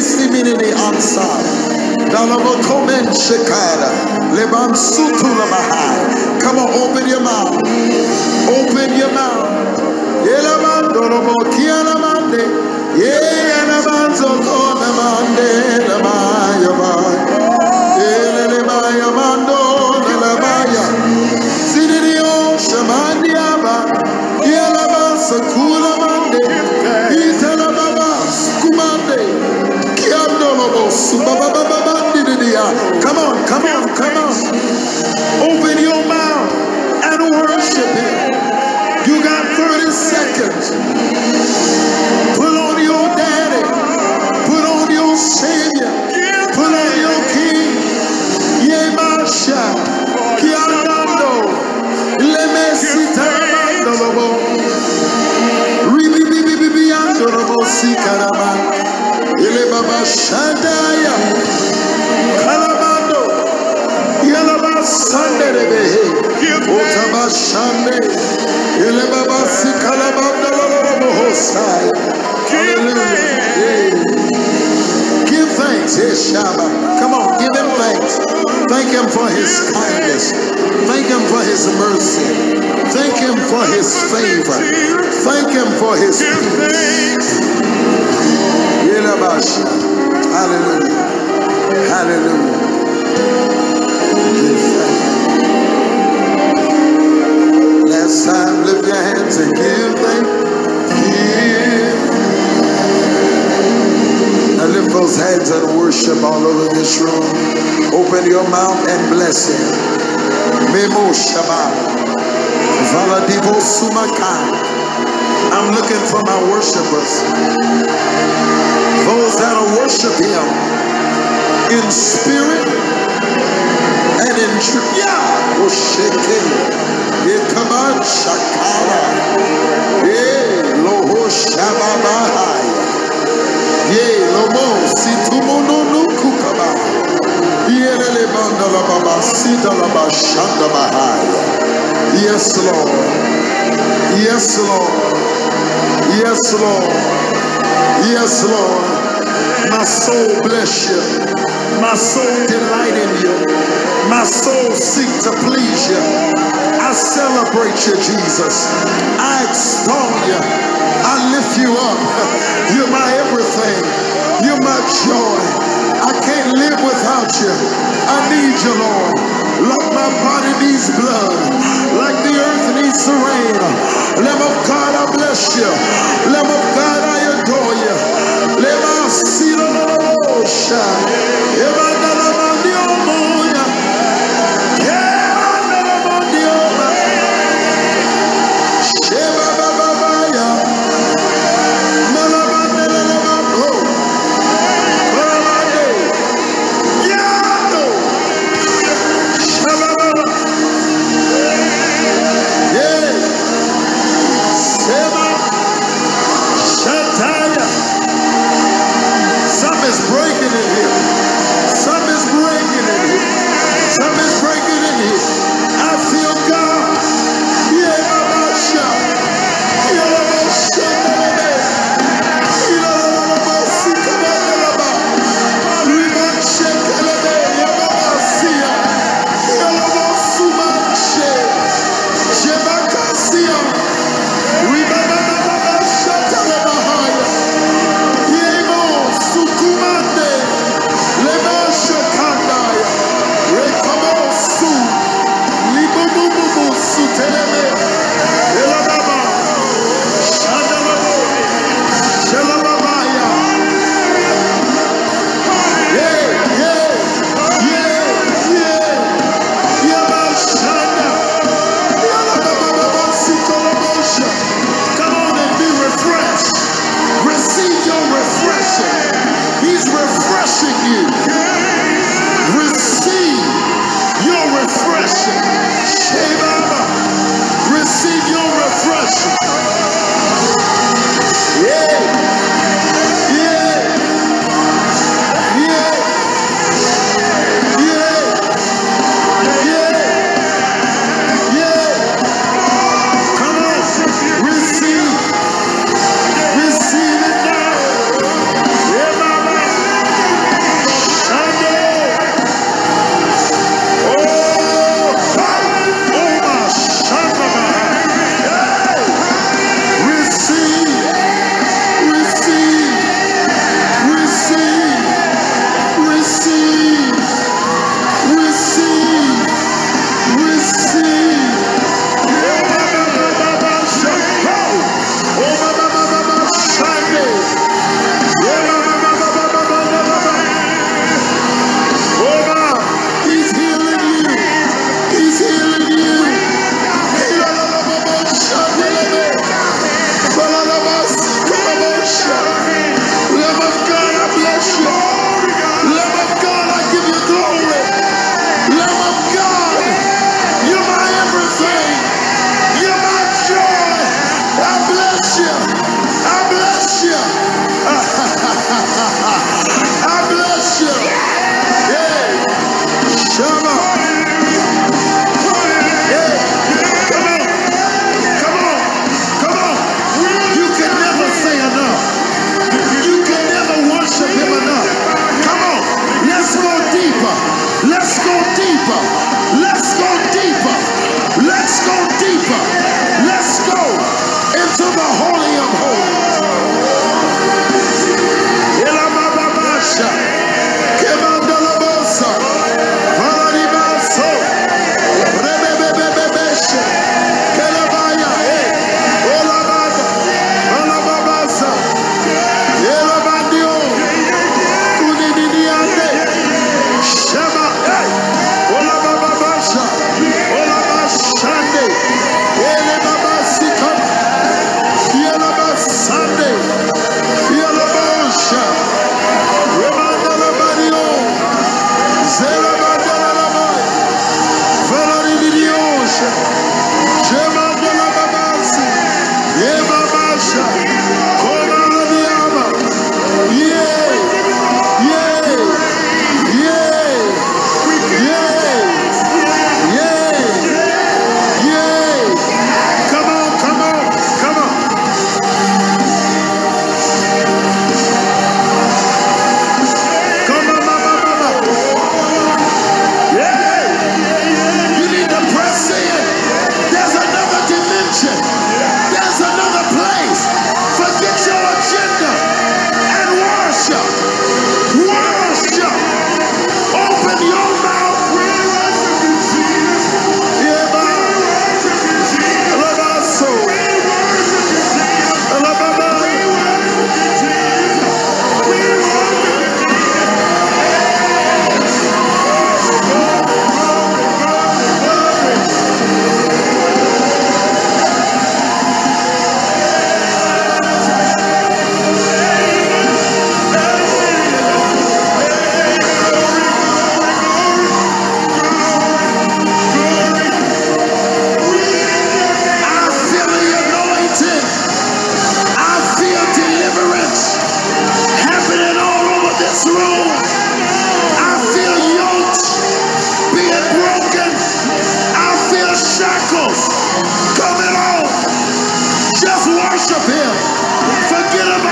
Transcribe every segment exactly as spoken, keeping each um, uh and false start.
siminini ansar. Dalabo komen shekara. Leban sutula mahai. Come on, open your mouth. Open your mouth. Yelaban dolobo kianamande. Yelaban zokonamande. Lamayaba. Yelelebaya mando. Lelabaya. Sidirio shamandiaba. Yelaban sakula mande. Italababa skumande. Kiandolobo subabababandi didia. Come on, come on, come on. Open your mouth and worship him. You got thirty seconds. Put on your daddy. Put on your savior. Put on your king. Yemasha. Kianando. Lemesita mandolobo. Ribibibibiandolobo sikarama. Ilebaba shandaya. Kalamando. Yelaba sanderebehe. Otaba shande. Ilebaba sikalabanda lolobo hosai. Hallelujah. Give thanks, his Shabbat. Come on, give him thanks. Thank him for his kindness. Thank him for his mercy. Thank him for his favor. Thank him for his peace. Yelabasha. Hallelujah. Hallelujah. Give thanks. Last time, lift your hands and give thanks. Give. Now lift those hands and worship all over this room. Open your mouth and bless him. Memo Shabbat. Valadivo Sumakai. I'm looking for my worshipers. Those that'll worship him in spirit and in truth. Yeah. Osheke. Yekaban Shakara. Yeah. Loho Shababahai. Yeah. Lomo Situmono Nukukaba. Yelele Bandala Baba Sidala Bashanda Bahai. Yes, Lord. Yes, Lord. Yes, Lord. Yes, Lord. My soul bless you. My soul delight in you. My soul seek to please you. I celebrate you, Jesus. I extol you. I lift you up. You're my everything. You're my joy. I can't live without you. I need you, Lord. Like my body needs blood. Like the earth needs the rain. Lamb of God, I bless you. Lamb of God, I adore you. Lamb of Sino Sha.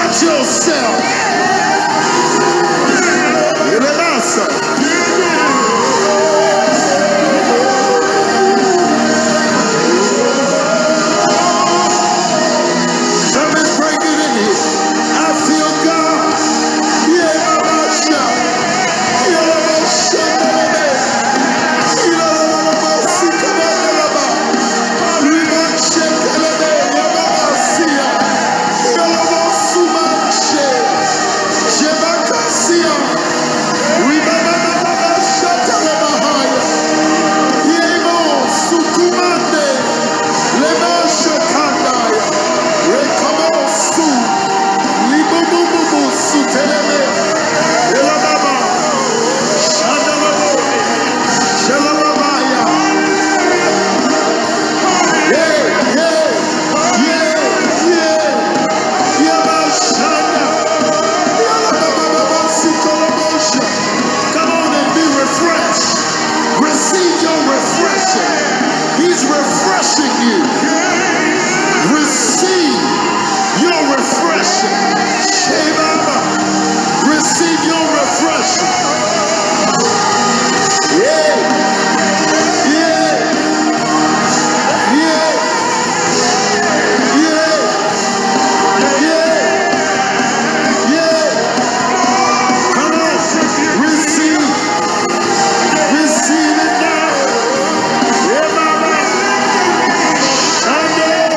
Watch yourself. Something's breaking in here. I feel God. Yeah, my shout. Yeah, my shout. Receive your refreshing. He's refreshing you. Receive your refreshing. Receive your refreshing. Yeah. Yeah. Yeah. Yeah. Yeah. Yeah. Come on. Receive. Receive it now. Yeah, mama. Sunday.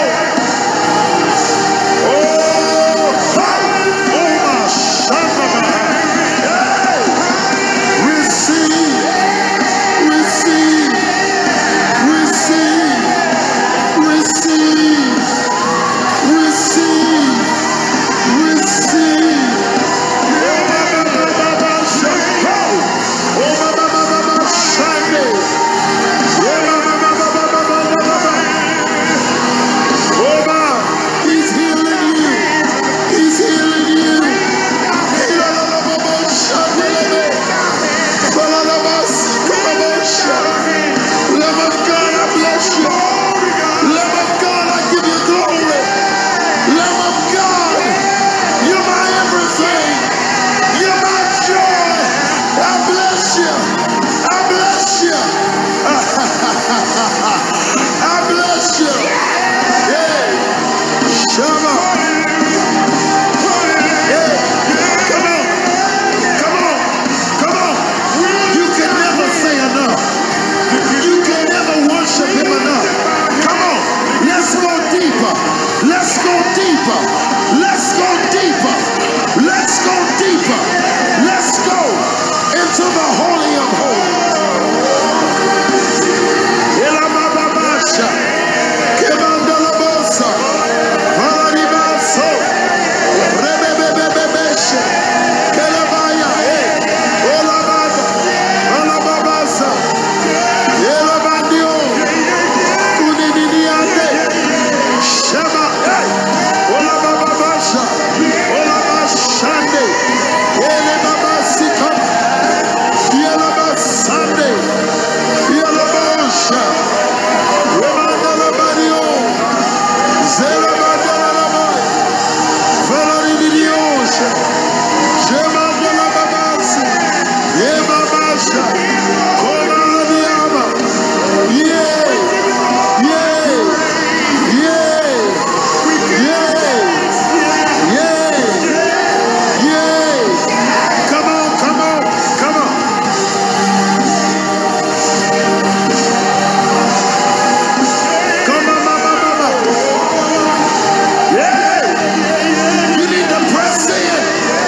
Oh, oh, my Sunday. Hey. Receive. Receive. Receive. Receive. Receive. Receive. Yeah, mama, mama, mama, Sunday. Oh, mama, mama, mama, Sunday. Yeah, mama, mama, mama, mama, mama. Oh, ma, he's healing you. He's healing you. Yeah, mama, mama, Sunday. Mama, mama, mama, Sunday. Love of God, I bless you. Love of God, I give you glory. Love of God, you're my everything. You're my joy. I bless you. I bless you. I bless you. Hey, Shama. Hey, come on. Come on. Come on. You can never say enough. You can never worship him enough. Come on. Let's go deeper. Let's go deeper. Let's go deeper. Let's go deeper. Let's go into the Holy of Holies. Elamababasha. Kemandalabosa. Valaribaso. Rebebebebesha. Kelabaya. Eh. Olabada. Olababasa. Elabandio. Kuninidiande. Shema. Eh. Olababasha. Olabashande. Elebabasika. Yelabasande. Yelabosha. Remandalabadio. Zelabadalabai. Valaridiosha. Shemandalababasi. Yebabasha. Komaladiama. Yay. Yay. Yay. Yay. Yay. Yay. Come on, come on, come on. Come on, mama, mama. Yay. You need to press in.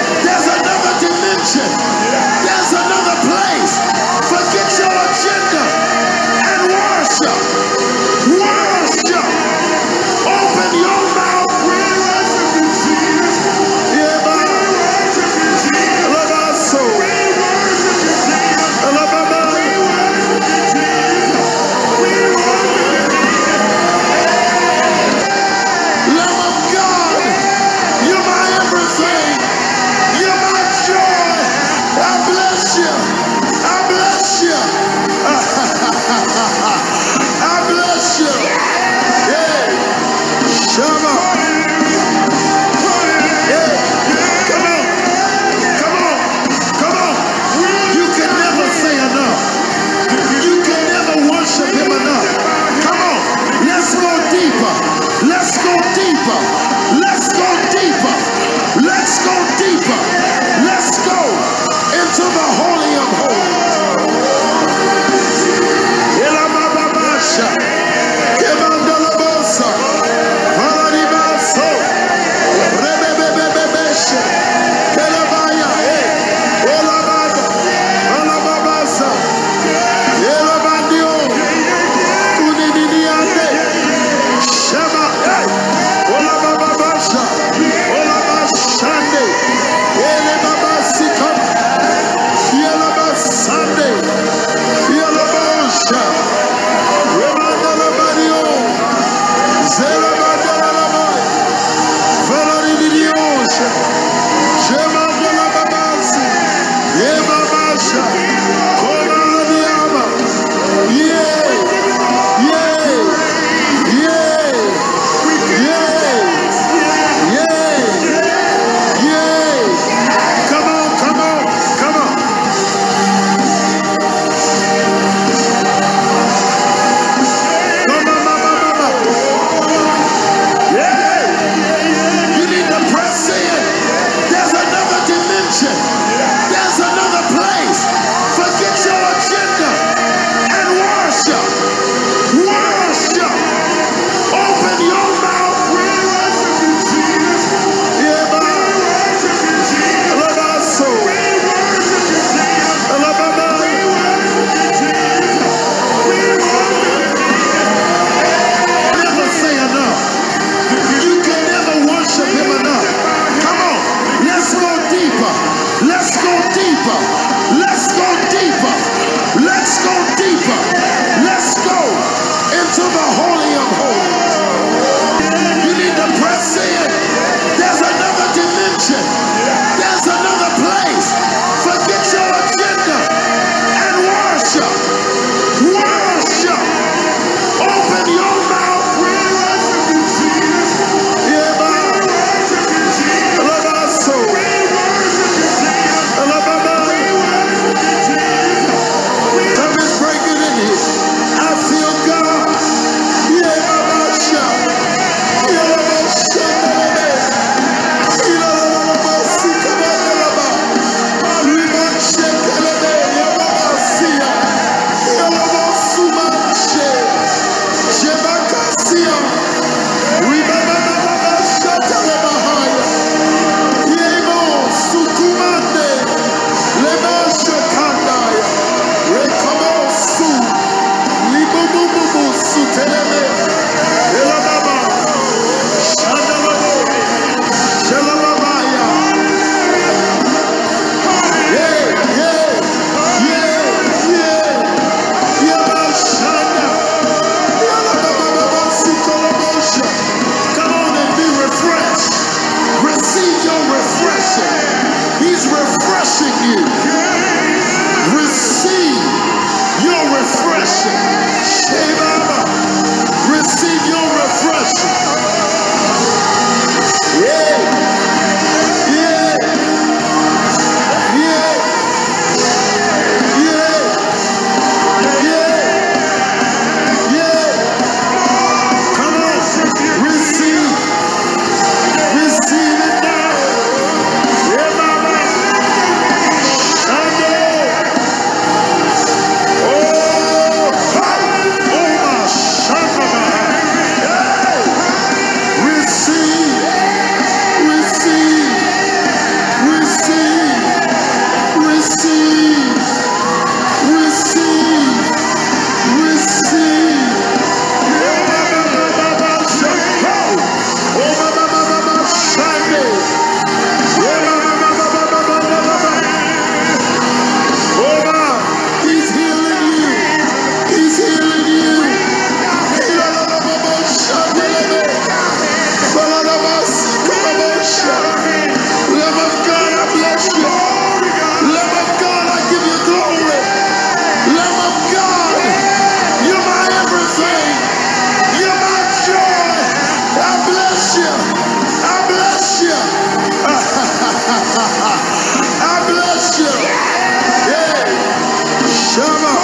deeper. Let's go deeper. Let's go deeper. Let's go into the Holy of Holies. You need to press in. There's another dimension. There's another place. Forget your agenda and worship. Worship. Open your mouth. Yeah, man. Love our soul. Love our mind. Come and break it in here. I feel God. Yeah, Mama, shout. Yeah, Mama, shout. Yeah, Mama, see, come on, Mama. We want shake, yeah, Mama, see ya. Yeah, Mama, suma, shake. Shebakasia. We Mama, Mama, shout, Mama, higher. Yeah, Mama, sukumande. Lema, shekandaya. Rekamo, su. Libubububu, suteleme. Ela, Mama. Shandalabo. Shalababaya. Yeah, yeah, yeah, yeah. Yeah, Shanda. Yalabababa, sukolabosha. Come on and be refreshed. Receive your refreshing. He's refreshing you. Receive your refreshing. Shebaba. Receive your refreshing. Yeah, yeah, yeah, yeah, yeah, yeah. Come on, receive, receive it now. Yeah, mama. Shande. Oh, ha. Oh, my shanda. Hey. Receive, receive, receive, receive, receive, receive. Yeah, mama, mama, mama, shanda. Oh, mama, mama, mama, shande. Yeah, mama, mama, mama, mama, mama. Oh, ma. He's healing you. He's healing you. Yeah, mama, mama, shande. Mama, mama, mama, shande. Love of God, I bless you. Love of God, I give you glory. Love of God, you're my everything. You're my joy. I bless you. I bless you. I bless you. Yeah. Shama.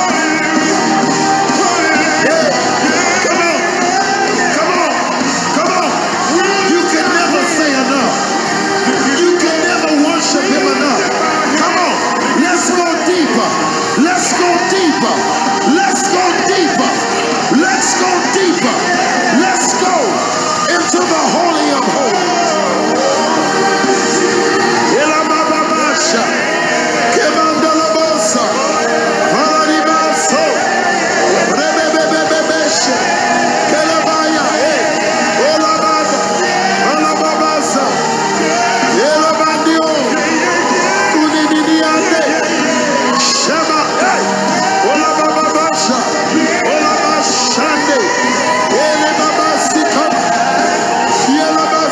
Yeah. Come on. Come on. Come on. You can never say enough. You can never worship him enough. Come on. Let's go deeper. Let's go deeper. Let's go deeper. Let's go deeper. Let's go into the Holy of Holies. Elabababasha. Kemandalabosa. Valadibaso. Rebebebebebesha. Kelabaya. Eh. Olabada. Olababasa. Elabandio. Kunididiande. Shema. Eh. Olabababasha. Olabashande. Elebabasika. Yelabas.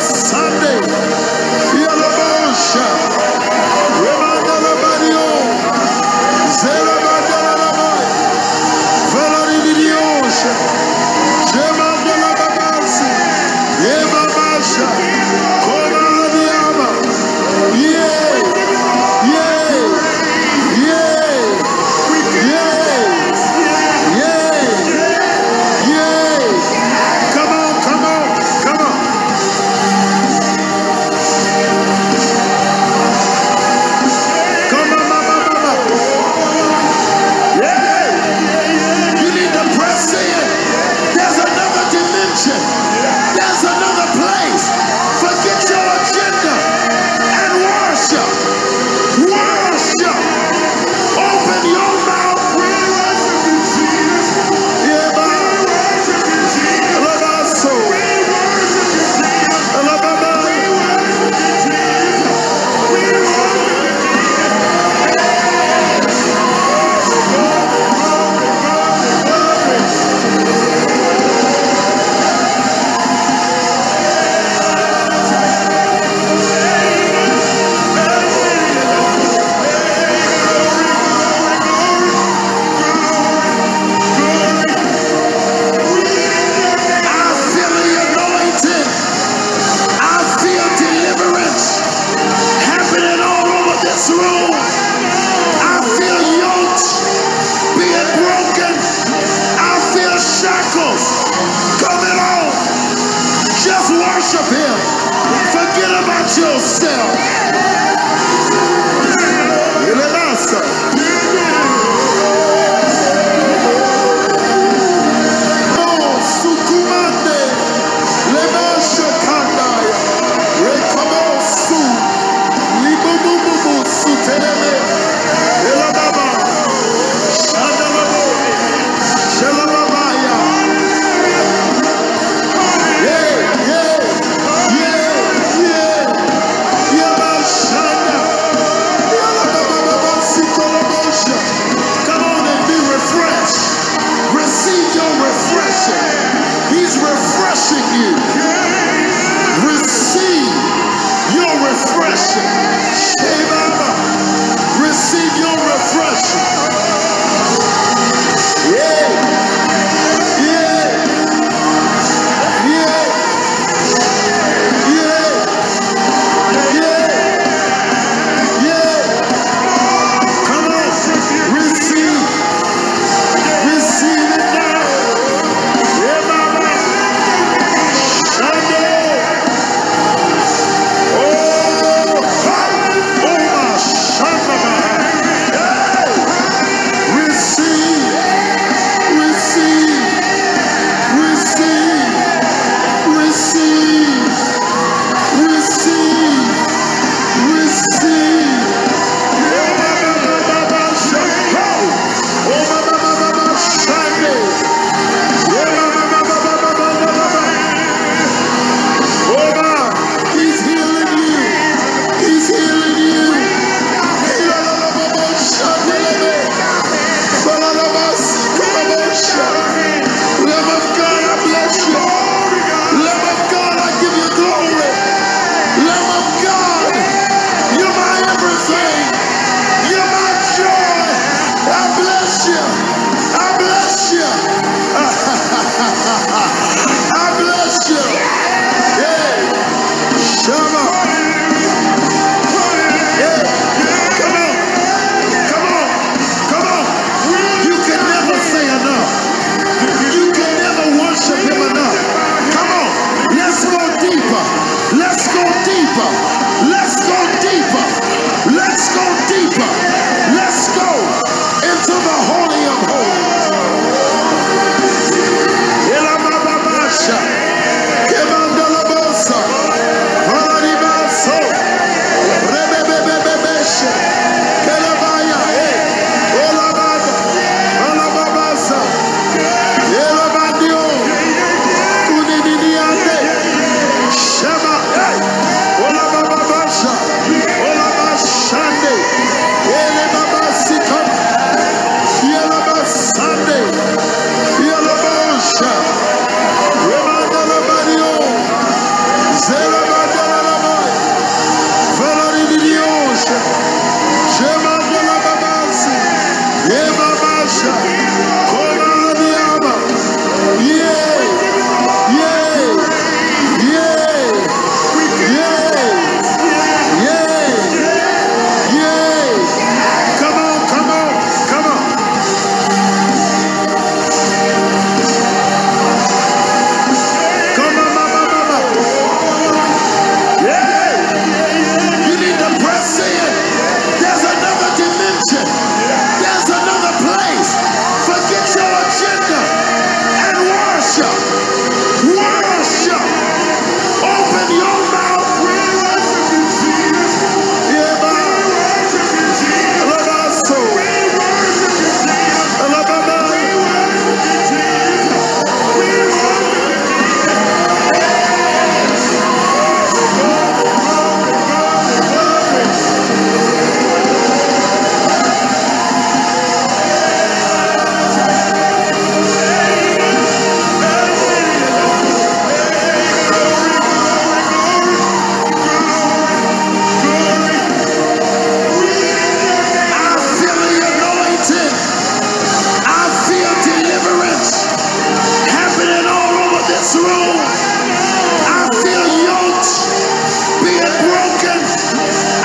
shackles coming off. Just worship him. Forget about yourself.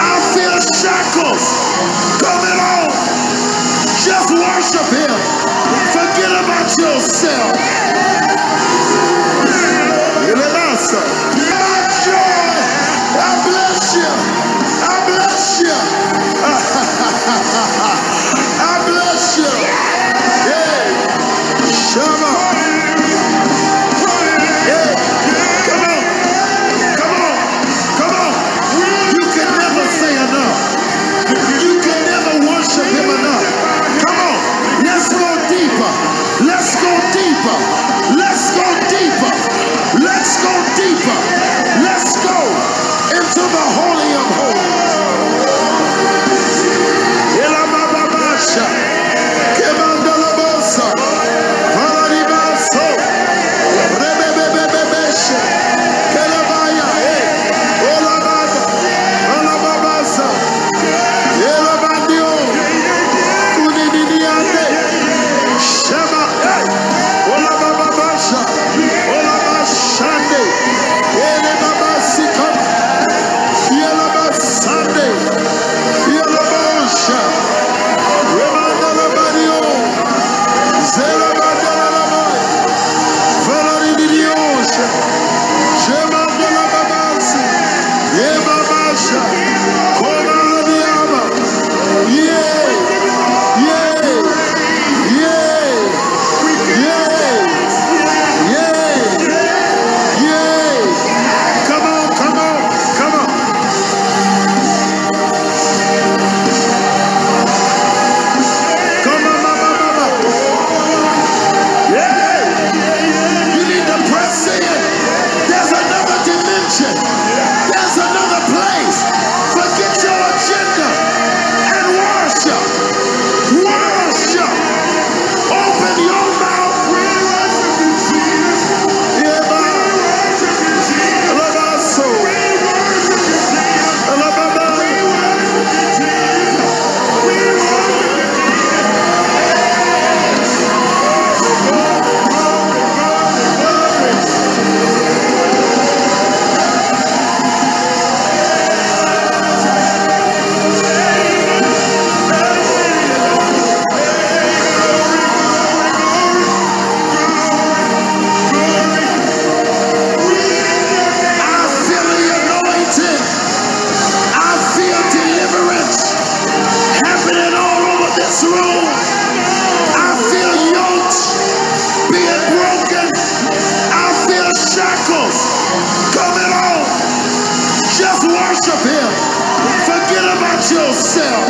Just worship him. Forget about yourself. Joy. I bless you. I bless you. I bless you. Yeah. Shama. Yeah. Come on. Come on. Come on. You can never say enough. You can never worship him enough. Come on. Let's go deeper. Let's go deeper. Let's go deeper. Let's go deeper. Let's go into the Holy of Holies. Elamababasha. Kemandalabosa. Varadibaso. Rebebebebesha. Kelabaya. Olabada. Olababasa. Elabandio. Kunididiande. Shema. Olabababasha. Olabashande. Elebabasika. Yelabasande. Yelabosha. Remandalabadio. Zelabandalabaya. Valaridiosha. Shemandalababasi. Yebabasha. Komaladiaba. Yeah. Yeah. Yeah. Yeah. Yeah. Yeah. Come on, come on, come on. Come on, mama, mama. Yeah. You need to press in. There's another dimension. There's another place. Forget your agenda and worship. Worship. Open your mouth. Yeah, man. Love our soul. Love our mind. I feel the anointing. I feel deliverance happening all over this room. I feel yokes being broken. I feel shackles coming off. Just worship him. Forget about yourself.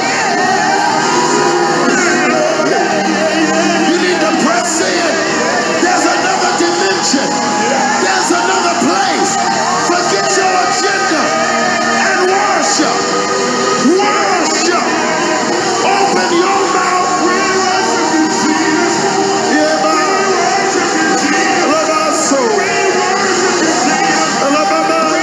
You need to press in. There's another dimension. There's another place. Forget your agenda and worship. Worship. Open your mouth. Yeah, man. Love our soul. Love our mind.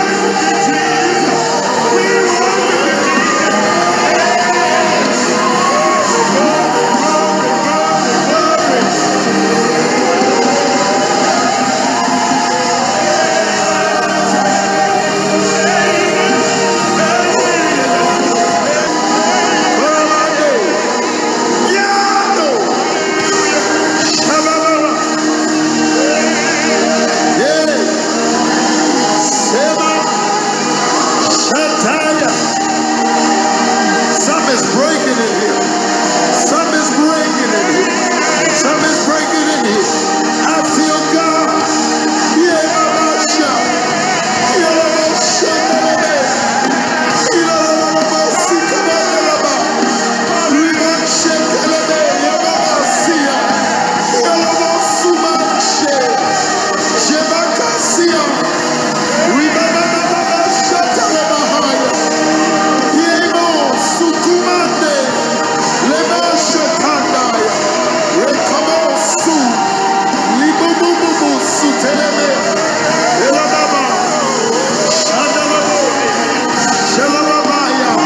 Something's breaking in here. Something's breaking in here. Something's breaking in here. I feel God. Yeah, Mama Shah. Yeah, Mama Shah. Yeah, Mama Sika Mama. Riba Shekelebe. Yeah, Mama Sia. Yeah, Mama Sumache. Shebaka Sia. Riba Mama Shatalabahaya. Yemo Sukumande. Lema Shatandaya. Rekamo Su. Libububu Suteleme. Elababa. Shandalabo. Shalababaya.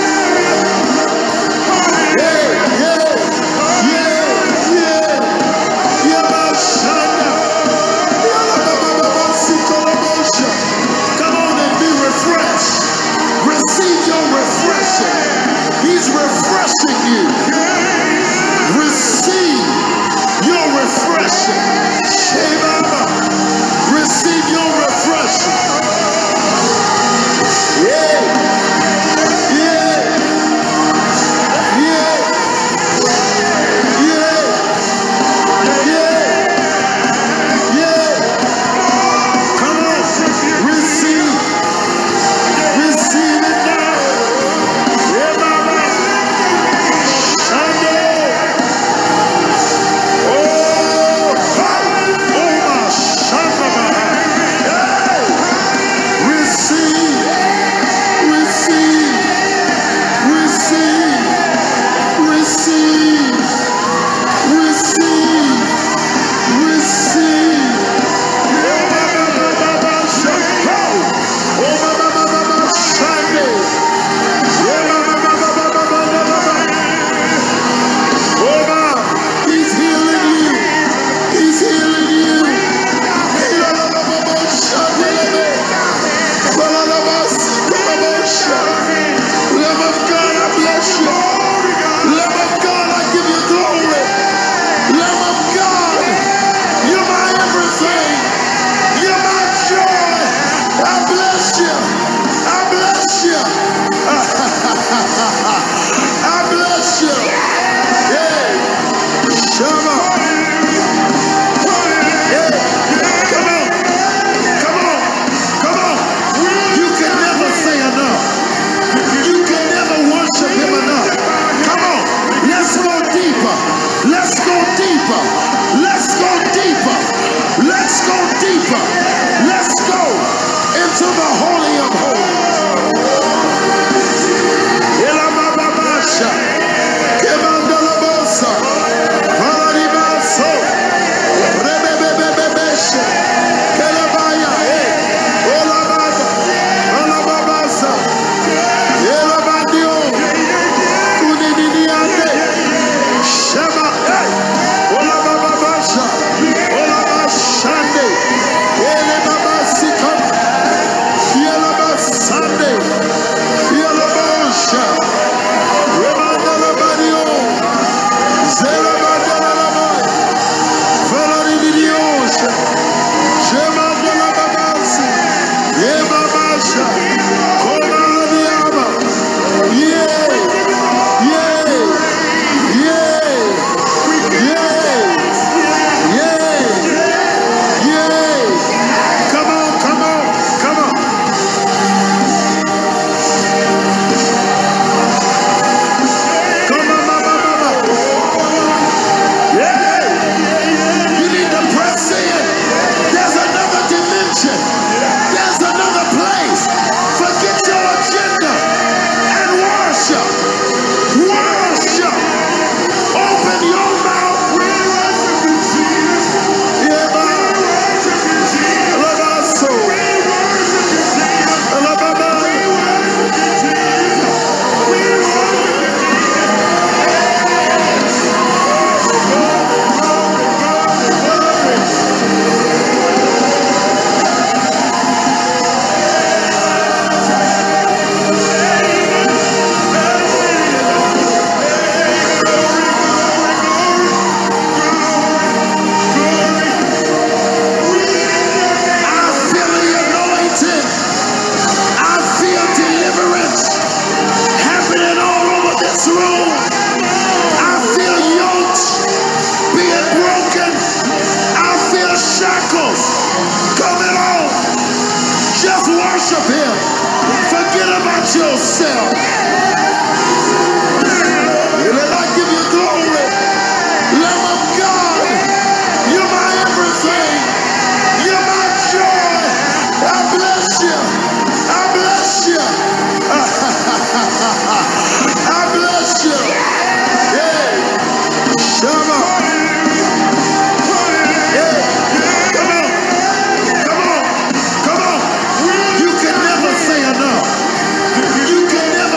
Yeah, yeah, yeah, yeah. Yema Shanda. Yalabababa Sukolabosha. Come on and be refreshed. Receive your refreshing. He's refreshing you. Receive. refreshing. Shebaba. Receive your refreshing. Yeah. Yeah. Yeah. Yeah. Yeah. Yeah. Come on. Receive. Receive it now. Yeah, mama. Sunday. Oh, oh my Shamba. Hey. Receive. Receive. Receive. Receive. Receive. Receive. Yeah, mama, mama, mama, Shamba. Oh, mama, mama, mama, Sunday. Yeah, mama, mama, mama, mama, mama. Oh, mama. He's healing you. He's healing you. Yeah, mama, mama, Sunday. Mama, mama, mama, Sunday. Lamb of God, I bless you. Lamb of God, I give you glory. Lamb of God, you're my everything. You're my joy. I bless you. I bless you. I bless you. Yeah. Shama. Yeah. Come on. Come on. Come on. You can never say enough. You can never worship him enough. Come on. Let's go deeper. Let's go deeper. Let's go deeper. Let's go deeper. Let's go into the Holy of Holies. Elamababasha. Kebandalabosa. Valadibaso. Rebebebebebeshe. Kelabaya. Eh. Olabada. Olababasa. Elabadio. Kunididiande. Shema. Eh. Olabababasha. Olabashande. Elebabasika. Yelabasande. Yelabosha. Remandalabadio. Zelabadalabai. Valadidiosha. Shemandalababasi. Yebabasha. Komaladiaba. Yeah. Yeah. Yeah. Yeah. Yeah. Yeah. Come on, come on, come on. Come on, mama, mama. Yeah. You need to press in. There's another dimension. There's another place. Forget your agenda and worship. Worship. Open your mouth. Yeah, man. Love our soul. Love our mind. I feel the anointing. I feel deliverance happening all over this room. I feel yokes being broken. I feel shackles coming off. Just worship him. Forget about yourself. Let I give you glory. Lamb of God, you're my everything. You're my joy. I bless you. I bless you. I bless you. Yeah. Shama. Yeah. Come on. Come on. Come on. You can never say enough. You can never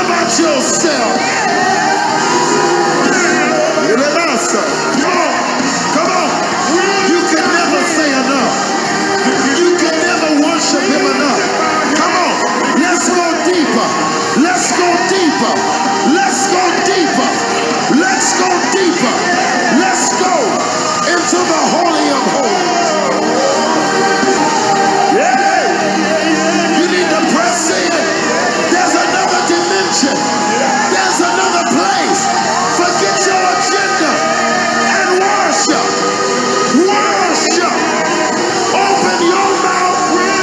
about yourself? Come on, come on. You can never say enough. You can never worship him enough. Come on, let's go deeper. Let's go deeper. Let's go deeper. Let's go deeper. Let's go into the Holy of Holies. Yeah. You need to press in. There's another dimension. There's another place. Forget your agenda and worship. Worship. Open your mouth.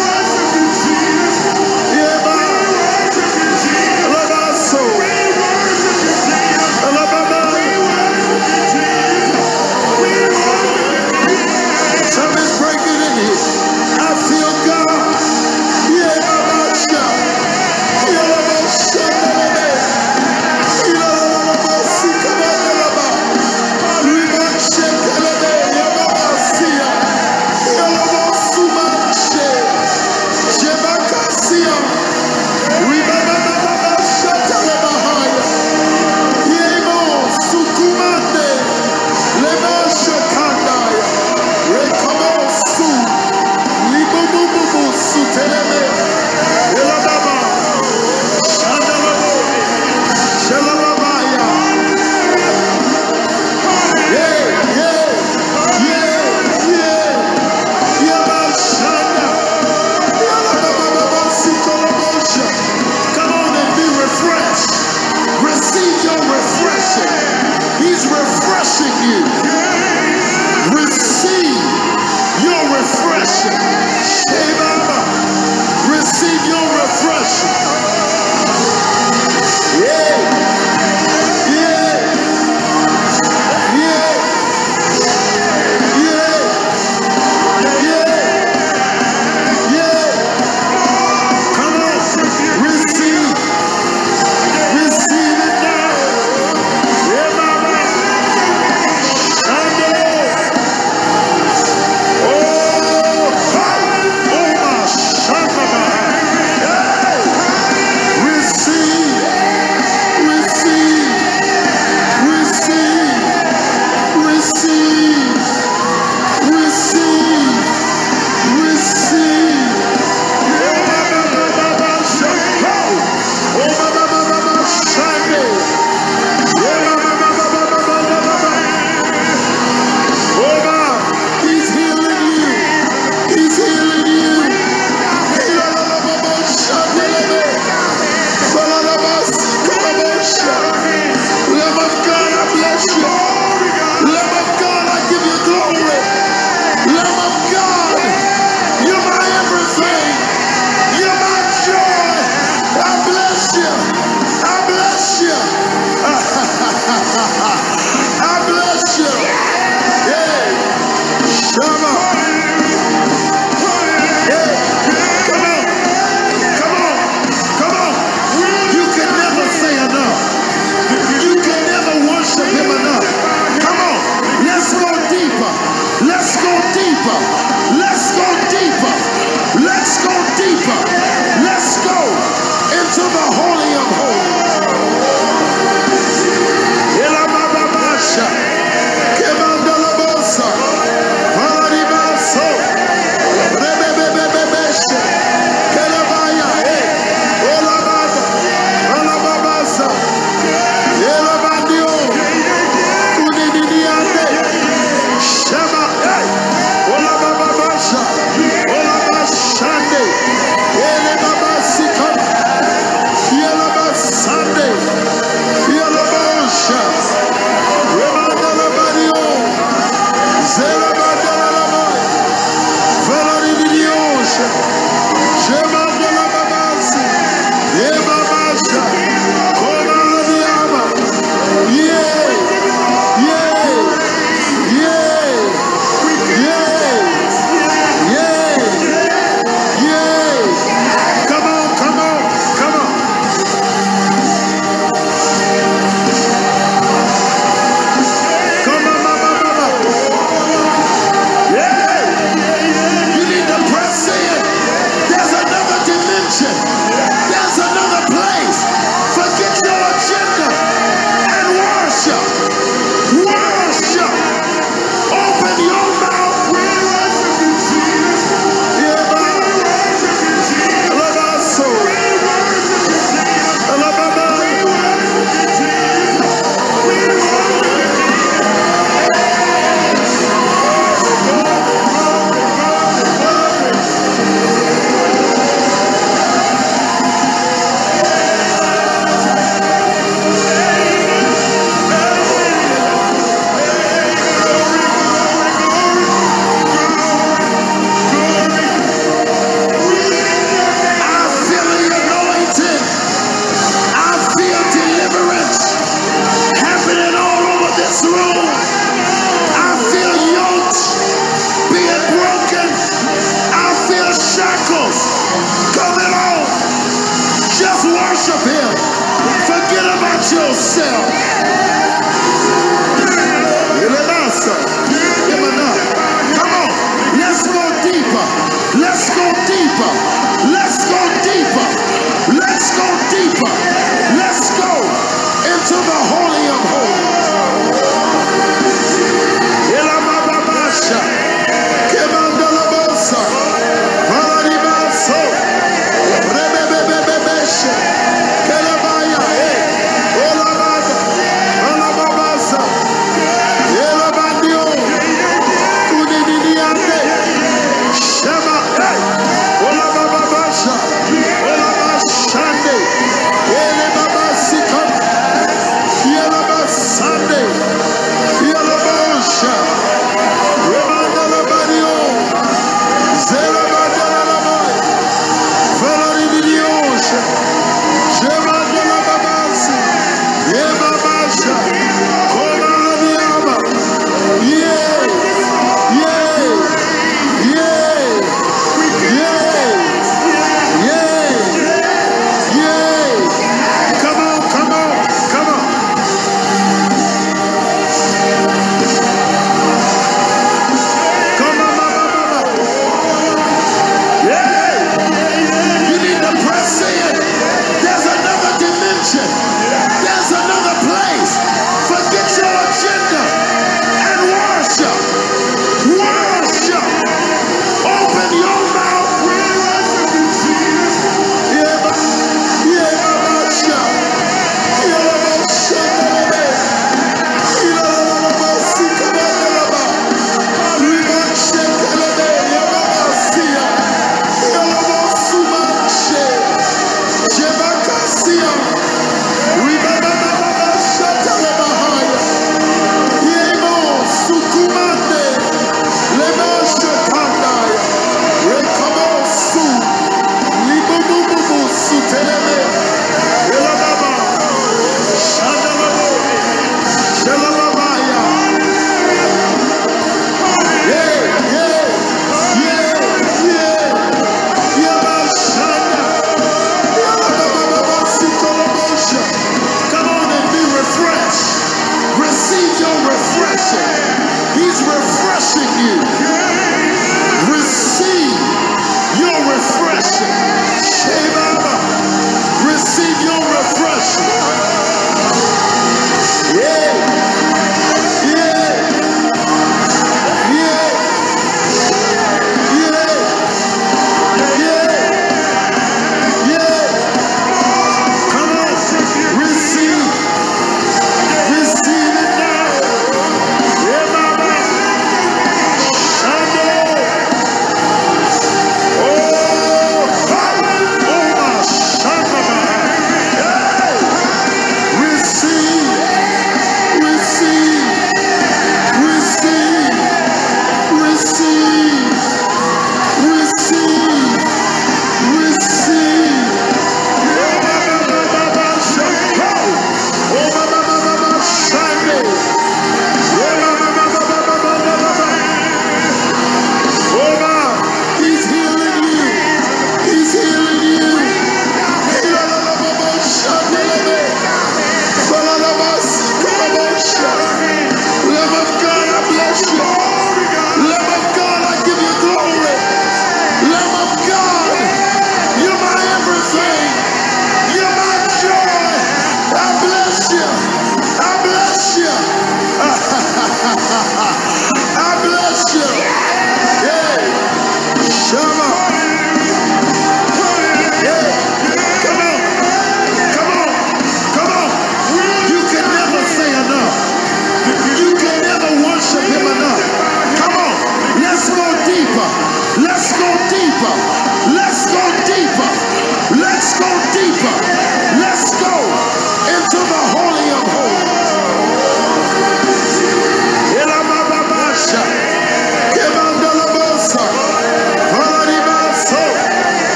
Yeah, man. Love our soul. Love our something's breaking in here. I feel God. Yeah, Baba shout. Yeah, Baba shout. Yeah, Baba see. Come on, Baba. We might shake Baba. Yeah, Baba see. Yeah, Baba suma shake. Jebaka see. We Baba Baba shout Baba high. Yeah, Mo sukumande. Lema shakandaya. Rekamo su. Libu bu bu bu su teleme. Ela Baba. Shandalabo. Shalababaya. Yeah, yeah, yeah, yeah. Yaba shanda. Yala Baba Baba sikolabosha. Come on and be refreshed. Receive your refreshing. He's refreshing you. Receive your refreshing. Hey, Baba. Receive your refreshing. Yeah, yeah, yeah, yeah, yeah, yeah. Come on. Receive. Receive it now. Yeah, Baba. Sunday. Oh, oh, oh, my Shaka. Hey. yourself. Come on, let's go deeper. Let's go deeper. Let's go deeper. Let's go deeper. Let's go into the Holy of Holies.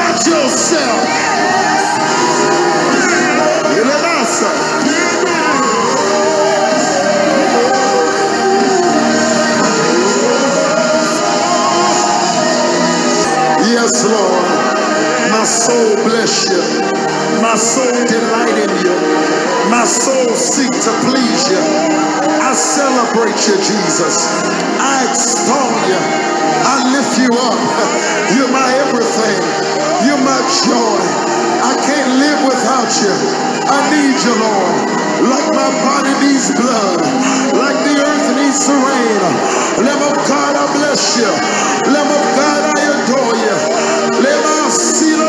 Watch yourself. Yes, Lord. My soul bless you. My soul delight in you. My soul seek to please you. I celebrate you, Jesus. I extol you. I lift you up. You're my everything. You're my joy. I can't live without you. I need you, Lord. Like my body needs blood. Like the earth needs the rain. Lamb of God, I bless you. Lamb of God, I adore you. Lamb of Sila,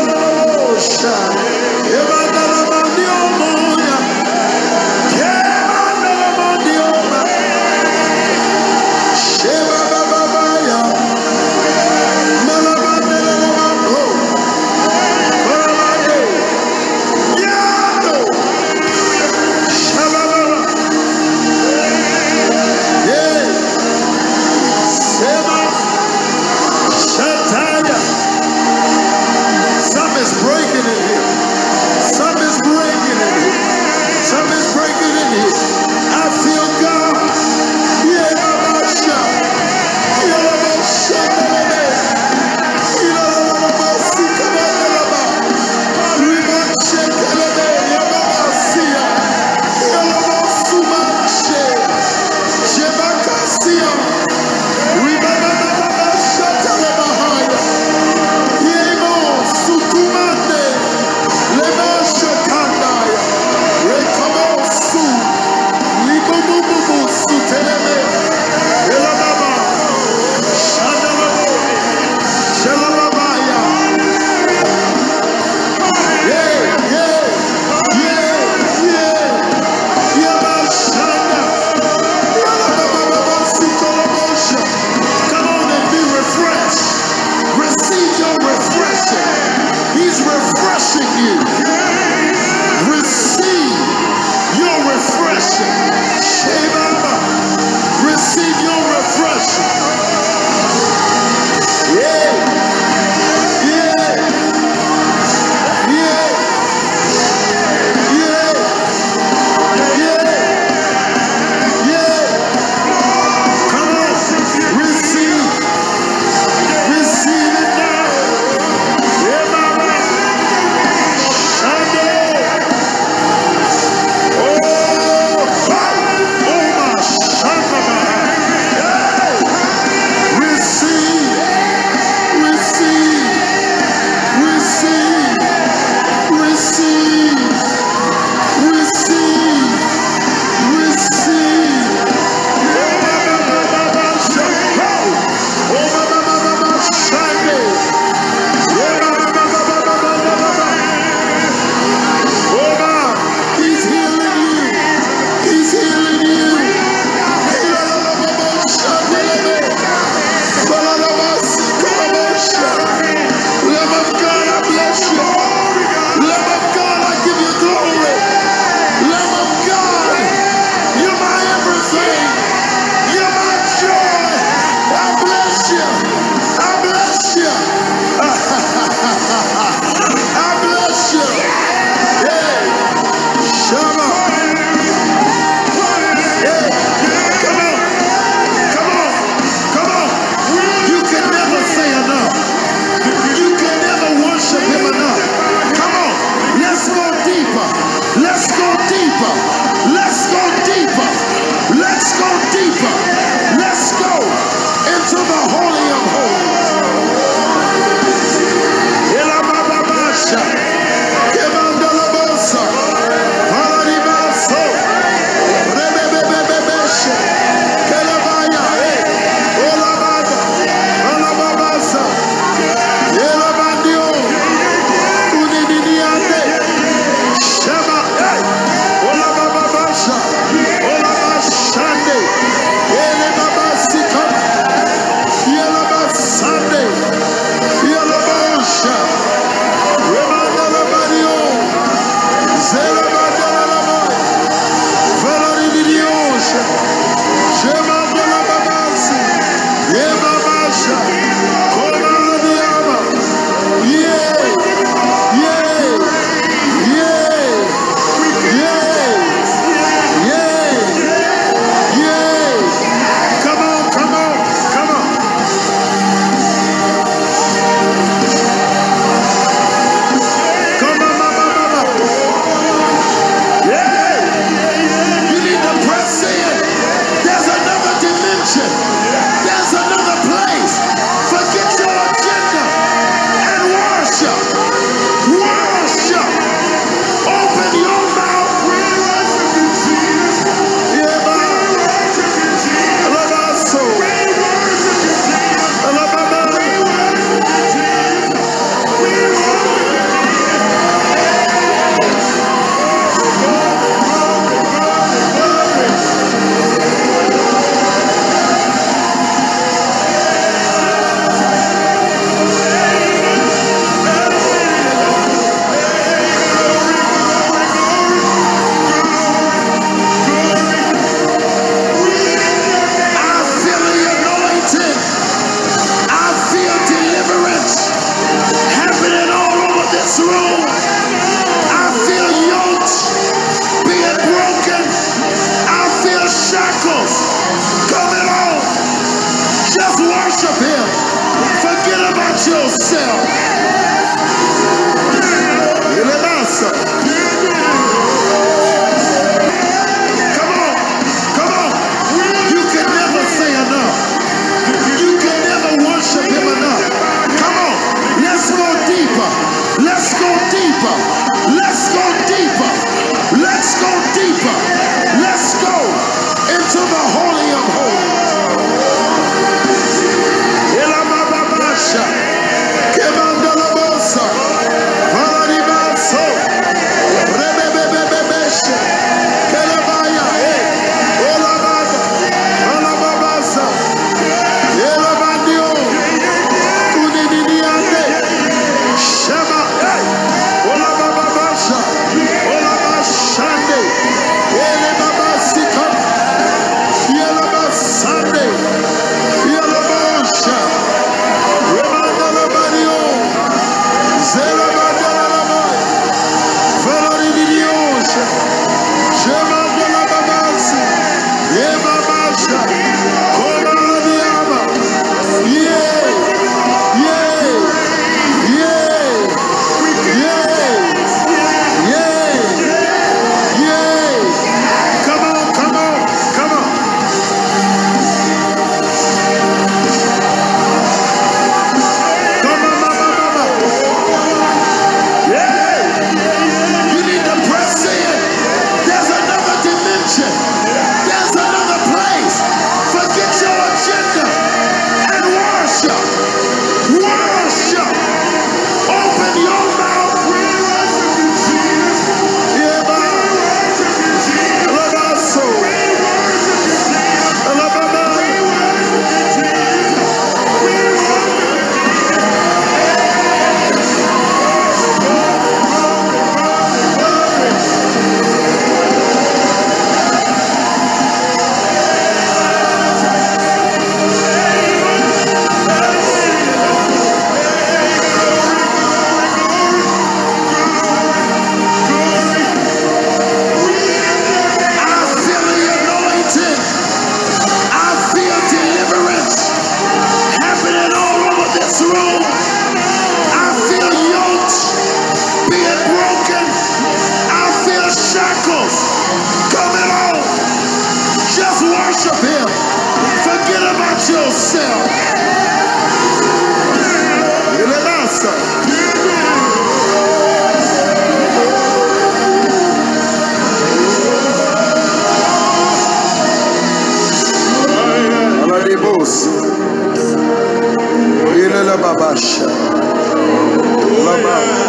this room, I feel yokes being broken. I feel shackles coming off. Just worship him. Forget about yourself. Come on, come on. You can never say enough. You can never worship him enough. Come on, let's go deeper. Let's go deeper. Let's go deeper. Let's go deeper. Let's go into the Holy of Holies. Babasha. Lama.